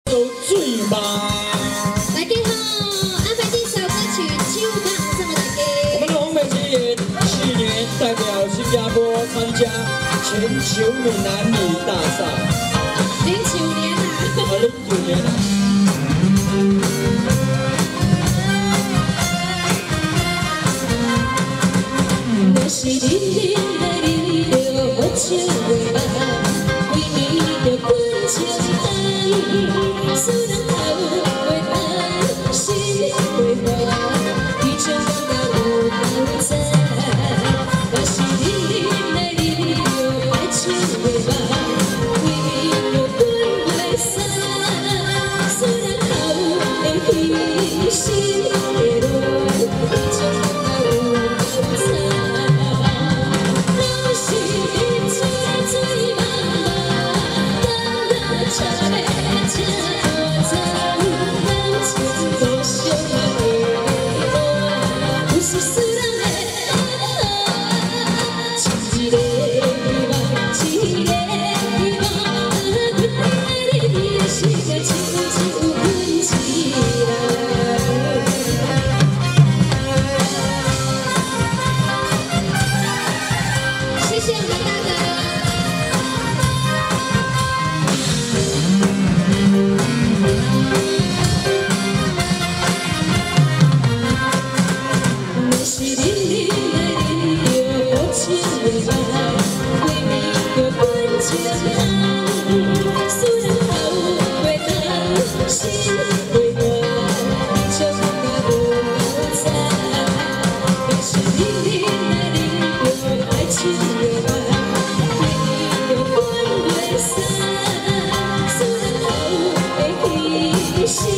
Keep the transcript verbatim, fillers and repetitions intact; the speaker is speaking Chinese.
都醉吧。 大家好，安排这首歌曲《酒吧》送给大家。 我们的洪美琪也去年代表新加坡参加全球闽南语大赛。 零九年啊。 啊，零九年啊。 是你你来你着我笑袂慢，为你着阮情爱，思人头袂淡，心袂烦，伊像感觉有够早。若是你你来你着爱笑袂慢，为你着阮袂散，思人头会起，心会乱，伊像感觉有够早。 谢谢我们大哥。若是你你来你着我笑袂慢，为你着阮情爱，思人头袂淡，心袂乱，像感觉有够早。若是你你来你着爱笑袂慢。 心。